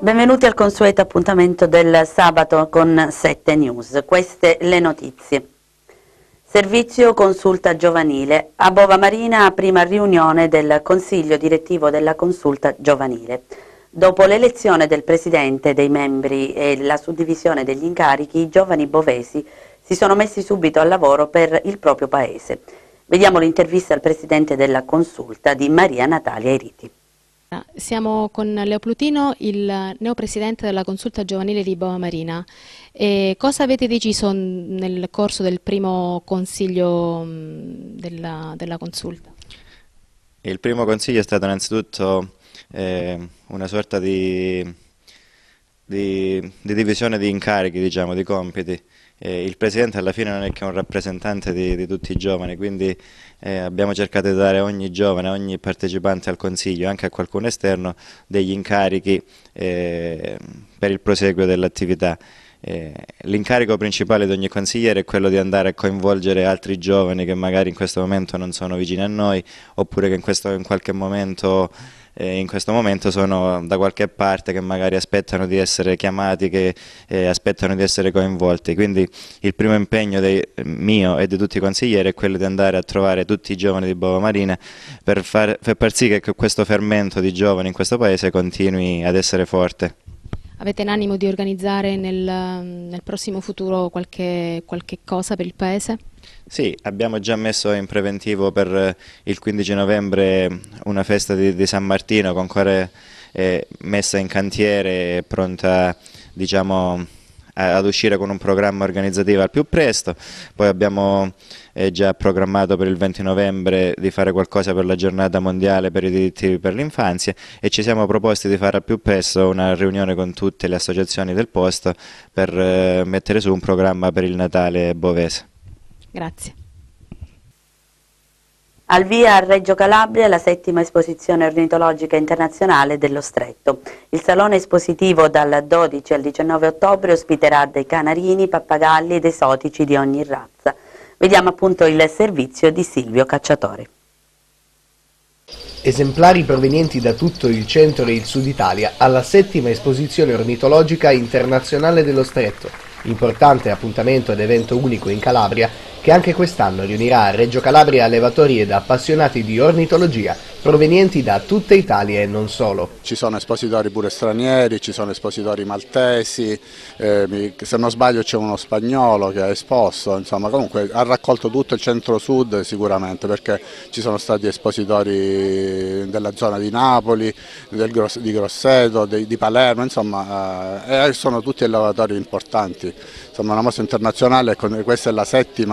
Benvenuti al consueto appuntamento del sabato con 7 News. Queste le notizie. Servizio consulta giovanile. A Bova Marina, prima riunione del Consiglio direttivo della consulta giovanile. Dopo l'elezione del Presidente, dei membri e la suddivisione degli incarichi, i giovani bovesi si sono messi subito al lavoro per il proprio paese. Vediamo l'intervista al Presidente della consulta di Maria Natalia Iriti. Siamo con Leo Plutino, il neopresidente della consulta giovanile di Bova Marina. Cosa avete deciso nel corso del primo consiglio della consulta? Il primo consiglio è stato innanzitutto una sorta di divisione di incarichi, diciamo, di compiti. Il Presidente alla fine non è che un rappresentante di tutti i giovani, quindi abbiamo cercato di dare a ogni giovane, a ogni partecipante al Consiglio, anche a qualcuno esterno, degli incarichi per il proseguo dell'attività. L'incarico principale di ogni consigliere è quello di andare a coinvolgere altri giovani che magari in questo momento non sono vicini a noi, oppure che in qualche momento in questo momento sono da qualche parte, che magari aspettano di essere chiamati, che aspettano di essere coinvolti. Quindi il primo impegno mio e di tutti i consiglieri è quello di andare a trovare tutti i giovani di Bova Marina per far sì che questo fermento di giovani in questo paese continui ad essere forte. Avete in animo di organizzare nel prossimo futuro qualche cosa per il Paese? Sì, abbiamo già messo in preventivo per il 15 novembre una festa di San Martino con ancora messa in cantiere, pronta, diciamo, ad uscire con un programma organizzativo al più presto. Poi abbiamo già programmato per il 20 novembre di fare qualcosa per la giornata mondiale per i diritti per l'infanzia e ci siamo proposti di fare al più presto una riunione con tutte le associazioni del posto per mettere su un programma per il Natale bovese. Grazie. Al via a Reggio Calabria la 7ª esposizione ornitologica internazionale dello Stretto. Il salone espositivo dal 12 al 19 ottobre ospiterà dei canarini, pappagalli ed esotici di ogni razza. Vediamo appunto il servizio di Silvio Cacciatore. Esemplari provenienti da tutto il centro e il sud Italia alla 7ª esposizione ornitologica internazionale dello Stretto, importante appuntamento ed evento unico in Calabria che anche quest'anno riunirà a Reggio Calabria allevatori ed appassionati di ornitologia provenienti da tutta Italia e non solo. Ci sono espositori pure stranieri, ci sono espositori maltesi, se non sbaglio c'è uno spagnolo che ha esposto, insomma comunque ha raccolto tutto il centro-sud sicuramente, perché ci sono stati espositori della zona di Napoli, di Grosseto, di Palermo, insomma sono tutti allevatori importanti. Insomma, una mostra internazionale, questa è la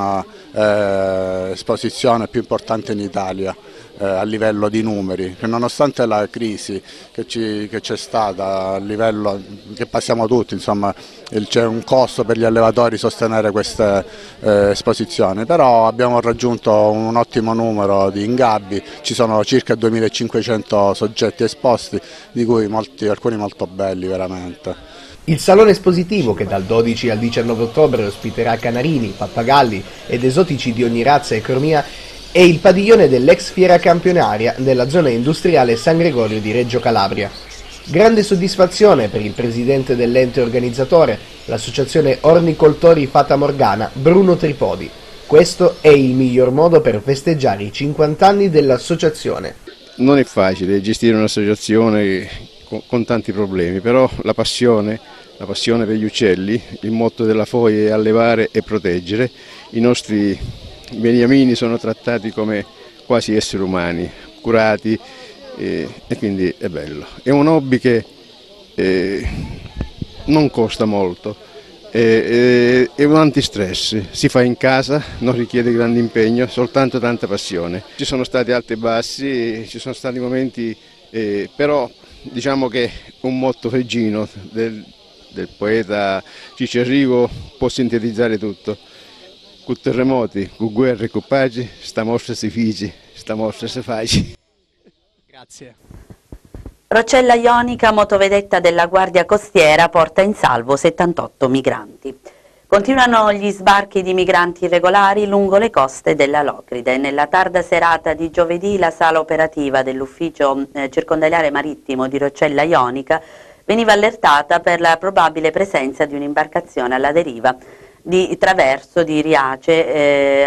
7ª esposizione più importante in Italia a livello di numeri, che nonostante la crisi che c'è stata, a livello che passiamo tutti, insomma c'è un costo per gli allevatori sostenere queste esposizioni, però abbiamo raggiunto un ottimo numero di ingabbi, ci sono circa 2500 soggetti esposti, di cui alcuni molto belli veramente. Il salone espositivo, che dal 12 al 19 ottobre ospiterà canarini, pappagalli ed esotici di ogni razza e cromia, è il padiglione dell'ex fiera campionaria della zona industriale San Gregorio di Reggio Calabria. Grande soddisfazione per il presidente dell'ente organizzatore, l'associazione Ornicoltori Fata Morgana, Bruno Tripodi. Questo è il miglior modo per festeggiare i 50 anni dell'associazione. Non è facile gestire un'associazione con tanti problemi, però la passione per gli uccelli, il motto della FOI è allevare e proteggere. I nostri beniamini sono trattati come quasi esseri umani, curati e quindi è bello. È un hobby che non costa molto, è un antistress, si fa in casa, non richiede grande impegno, soltanto tanta passione. Ci sono stati alti e bassi, ci sono stati momenti, però diciamo che un motto reggino del poeta Cicerigo può sintetizzare tutto. Con terremoti, con guerre, con pace, sta mostra si figi, sta mostra si faci. Grazie. Rocella Ionica, motovedetta della Guardia Costiera, porta in salvo 78 migranti. Continuano gli sbarchi di migranti irregolari lungo le coste della Locride. Nella tarda serata di giovedì la sala operativa dell'ufficio circondariale marittimo di Rocella Ionica veniva allertata per la probabile presenza di un'imbarcazione alla deriva al traverso di Riace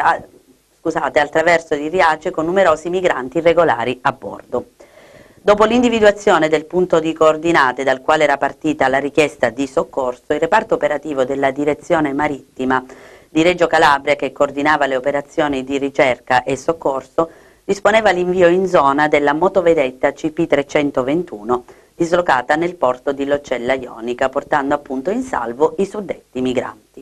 con numerosi migranti irregolari a bordo. Dopo l'individuazione del punto di coordinate dal quale era partita la richiesta di soccorso, il reparto operativo della direzione marittima di Reggio Calabria, che coordinava le operazioni di ricerca e soccorso, disponeva l'invio in zona della motovedetta CP321 dislocata nel porto di Locella Ionica, portando appunto in salvo i suddetti migranti.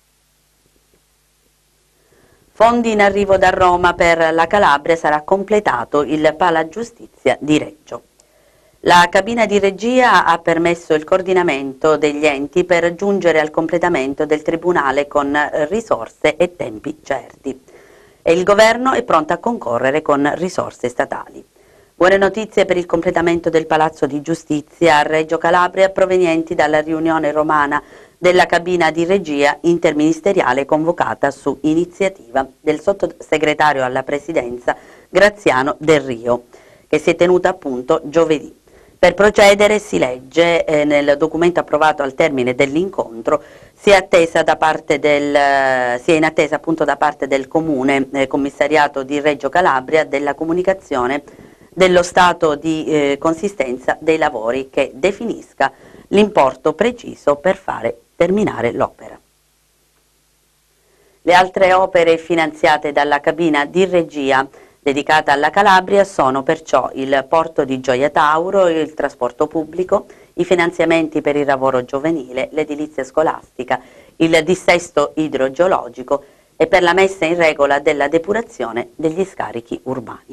Fondi in arrivo da Roma per la Calabria, sarà completato il Pala Giustizia di Reggio. La cabina di regia ha permesso il coordinamento degli enti per giungere al completamento del Tribunale con risorse e tempi certi. E il Governo è pronto a concorrere con risorse statali. Buone notizie per il completamento del Palazzo di Giustizia a Reggio Calabria, provenienti dalla riunione romana della cabina di regia interministeriale convocata su iniziativa del sottosegretario alla Presidenza Graziano Del Rio, che si è tenuta appunto giovedì. Per procedere, si legge nel documento approvato al termine dell'incontro, si è in attesa appunto da parte del Comune Commissariato di Reggio Calabria della comunicazione dello stato di consistenza dei lavori che definisca l'importo preciso per fare terminare l'opera. Le altre opere finanziate dalla cabina di regia dedicata alla Calabria sono perciò il porto di Gioia Tauro, il trasporto pubblico, i finanziamenti per il lavoro giovanile, l'edilizia scolastica, il dissesto idrogeologico e per la messa in regola della depurazione degli scarichi urbani.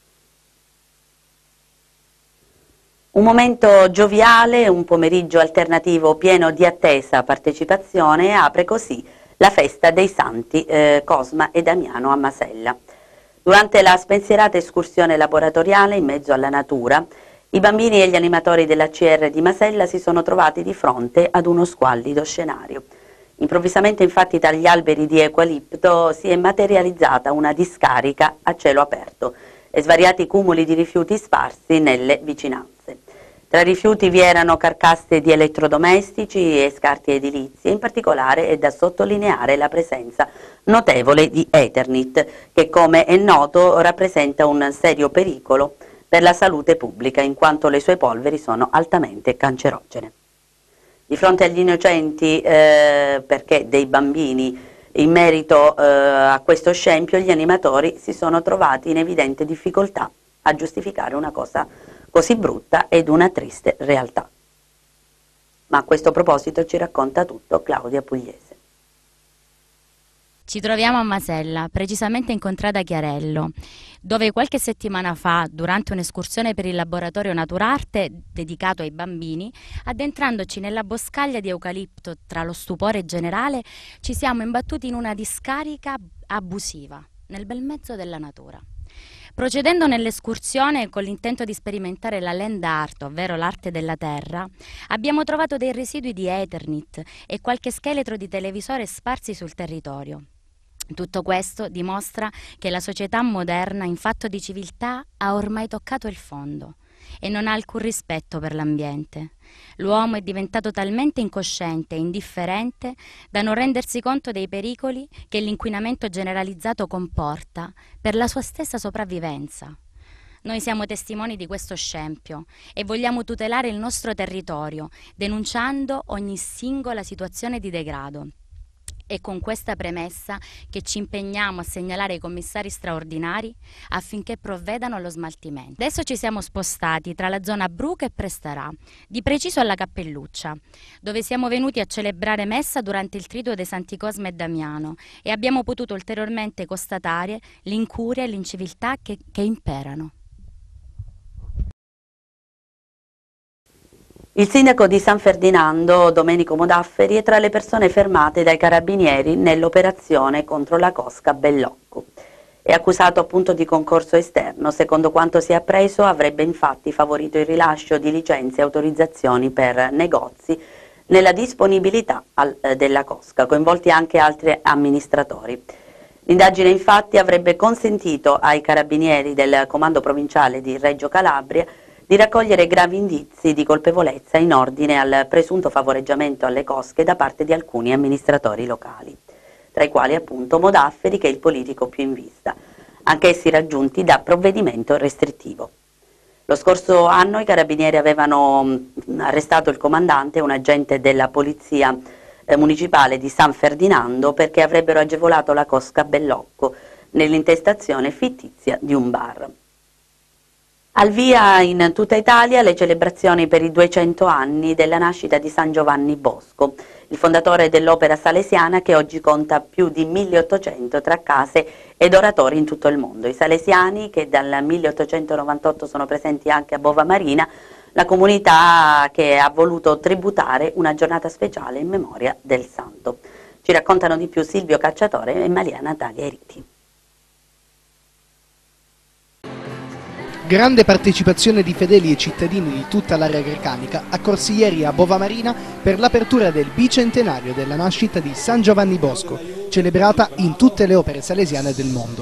Un momento gioviale, un pomeriggio alternativo pieno di attesa partecipazione, apre così la festa dei Santi Cosma e Damiano a Masella. Durante la spensierata escursione laboratoriale in mezzo alla natura, i bambini e gli animatori della CR di Masella si sono trovati di fronte ad uno squallido scenario. Improvvisamente, infatti, dagli alberi di eucalipto si è materializzata una discarica a cielo aperto e svariati cumuli di rifiuti sparsi nelle vicinanze. Tra i rifiuti vi erano carcasse di elettrodomestici e scarti edilizi, in particolare è da sottolineare la presenza notevole di Eternit, che come è noto rappresenta un serio pericolo per la salute pubblica, in quanto le sue polveri sono altamente cancerogene. Di fronte agli innocenti, perché dei bambini, in merito a questo scempio, gli animatori si sono trovati in evidente difficoltà a giustificare una cosa così brutta ed una triste realtà. Ma a questo proposito ci racconta tutto Claudia Pugliese. Ci troviamo a Masella, precisamente in Contrada Chiarello, dove qualche settimana fa, durante un'escursione per il laboratorio Naturarte dedicato ai bambini, addentrandoci nella boscaglia di eucalipto tra lo stupore generale, ci siamo imbattuti in una discarica abusiva, nel bel mezzo della natura. Procedendo nell'escursione con l'intento di sperimentare la land art, ovvero l'arte della terra, abbiamo trovato dei residui di Eternit e qualche scheletro di televisore sparsi sul territorio. Tutto questo dimostra che la società moderna in fatto di civiltà ha ormai toccato il fondo e non ha alcun rispetto per l'ambiente. L'uomo è diventato talmente incosciente e indifferente da non rendersi conto dei pericoli che l'inquinamento generalizzato comporta per la sua stessa sopravvivenza. Noi siamo testimoni di questo scempio e vogliamo tutelare il nostro territorio, denunciando ogni singola situazione di degrado. È con questa premessa che ci impegniamo a segnalare i commissari straordinari affinché provvedano allo smaltimento. Adesso ci siamo spostati tra la zona Bruca e Prestarà, di preciso alla Cappelluccia, dove siamo venuti a celebrare messa durante il triduo dei Santi Cosma e Damiano e abbiamo potuto ulteriormente constatare l'incuria e l'inciviltà che imperano. Il sindaco di San Ferdinando, Domenico Modafferi, è tra le persone fermate dai carabinieri nell'operazione contro la cosca Bellocco. È accusato appunto di concorso esterno. Secondo quanto si è appreso, avrebbe infatti favorito il rilascio di licenze e autorizzazioni per negozi nella disponibilità della cosca, coinvolti anche altri amministratori. L'indagine infatti avrebbe consentito ai carabinieri del comando provinciale di Reggio Calabria di raccogliere gravi indizi di colpevolezza in ordine al presunto favoreggiamento alle cosche da parte di alcuni amministratori locali, tra i quali appunto Modafferi, che è il politico più in vista, anch'essi raggiunti da provvedimento restrittivo. Lo scorso anno i carabinieri avevano arrestato il comandante e un agente della polizia municipale di San Ferdinando perché avrebbero agevolato la cosca Bellocco nell'intestazione fittizia di un bar. Al via in tutta Italia le celebrazioni per i 200 anni della nascita di San Giovanni Bosco, il fondatore dell'opera salesiana che oggi conta più di 1800 tra case ed oratori in tutto il mondo. I salesiani, che dal 1898 sono presenti anche a Bova Marina, la comunità che ha voluto tributare una giornata speciale in memoria del santo. Ci raccontano di più Silvio Cacciatore e Maria Natalia Eriti. Grande partecipazione di fedeli e cittadini di tutta l'area grecanica accorsi ieri a Bova Marina per l'apertura del bicentenario della nascita di San Giovanni Bosco, celebrata in tutte le opere salesiane del mondo.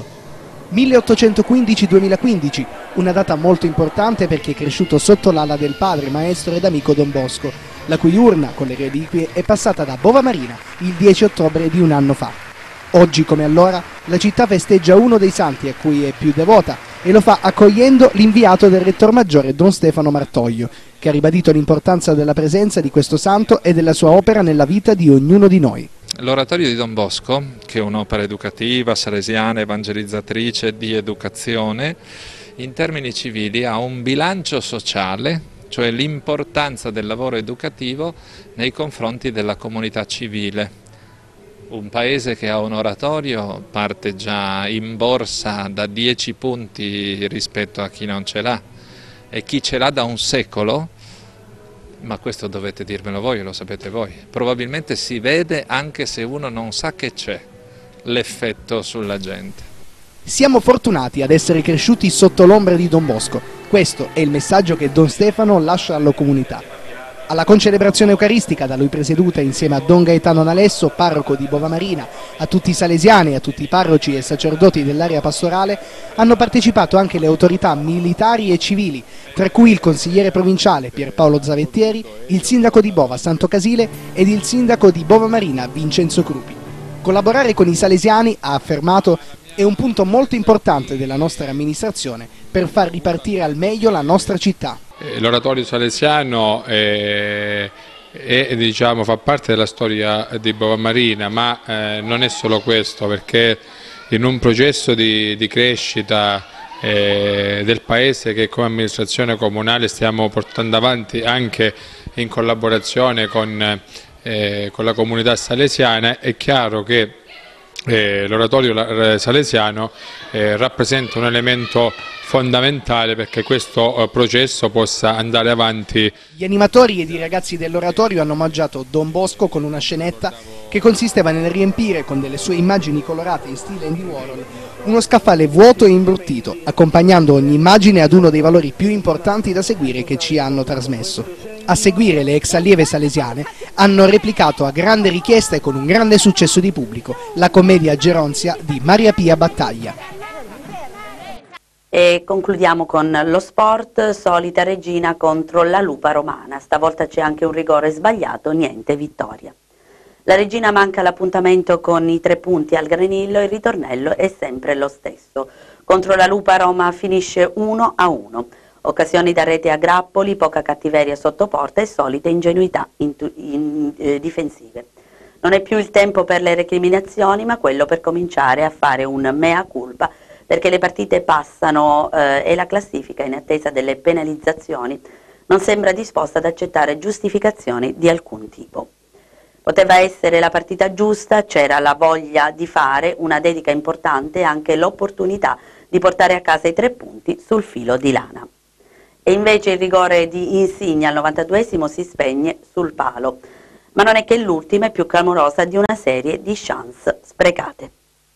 1815-2015, una data molto importante perché è cresciuto sotto l'ala del padre, maestro ed amico Don Bosco, la cui urna con le reliquie è passata da Bova Marina il 10 ottobre di un anno fa. Oggi come allora la città festeggia uno dei santi a cui è più devota e lo fa accogliendo l'inviato del rettor maggiore Don Stefano Martoglio, che ha ribadito l'importanza della presenza di questo santo e della sua opera nella vita di ognuno di noi. L'oratorio di Don Bosco, che è un'opera educativa, salesiana, evangelizzatrice di educazione, in termini civili ha un bilancio sociale, cioè l'importanza del lavoro educativo nei confronti della comunità civile. Un paese che ha un oratorio parte già in borsa da 10 punti rispetto a chi non ce l'ha, e chi ce l'ha da un secolo, ma questo dovete dirmelo voi, lo sapete voi, probabilmente si vede anche se uno non sa che c'è l'effetto sulla gente. Siamo fortunati ad essere cresciuti sotto l'ombra di Don Bosco, questo è il messaggio che Don Stefano lascia alla comunità. Alla concelebrazione eucaristica da lui presieduta insieme a Don Gaetano Nalesso, parroco di Bova Marina, a tutti i salesiani, a tutti i parroci e sacerdoti dell'area pastorale, hanno partecipato anche le autorità militari e civili, tra cui il consigliere provinciale Pierpaolo Zavettieri, il sindaco di Bova Santo Casile ed il sindaco di Bova Marina Vincenzo Crupi. Collaborare con i salesiani, ha affermato, è un punto molto importante della nostra amministrazione per far ripartire al meglio la nostra città. L'oratorio salesiano diciamo, fa parte della storia di Bova Marina, ma non è solo questo, perché in un processo di crescita del paese che come amministrazione comunale stiamo portando avanti anche in collaborazione con la comunità salesiana, è chiaro che l'oratorio salesiano rappresenta un elemento fondamentale perché questo processo possa andare avanti. Gli animatori ed i ragazzi dell'oratorio hanno omaggiato Don Bosco con una scenetta che consisteva nel riempire con delle sue immagini colorate in stile Andy Warhol uno scaffale vuoto e imbruttito, accompagnando ogni immagine ad uno dei valori più importanti da seguire che ci hanno trasmesso. A seguire le ex allieve salesiane hanno replicato a grande richiesta e con un grande successo di pubblico la commedia Geronzia di Maria Pia Battaglia. E concludiamo con lo sport, solita Regina contro la Lupa Romana, stavolta c'è anche un rigore sbagliato, niente vittoria. La Regina manca l'appuntamento con i 3 punti al Granillo, il ritornello è sempre lo stesso. Contro la Lupa Roma finisce 1-1, occasioni da rete a grappoli, poca cattiveria sotto porta e solite ingenuità difensive. Non è più il tempo per le recriminazioni, ma quello per cominciare a fare un mea culpa, perché le partite passano e la classifica, in attesa delle penalizzazioni, non sembra disposta ad accettare giustificazioni di alcun tipo. Poteva essere la partita giusta, c'era la voglia di fare una dedica importante e anche l'opportunità di portare a casa i 3 punti sul filo di lana. E invece il rigore di Insigne al 92esimo si spegne sul palo, ma non è che l'ultima è più clamorosa di una serie di chance sprecate.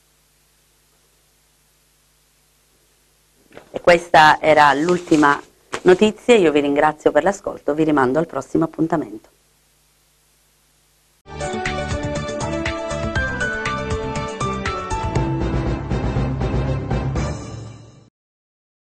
E questa era l'ultima notizia, io vi ringrazio per l'ascolto, vi rimando al prossimo appuntamento.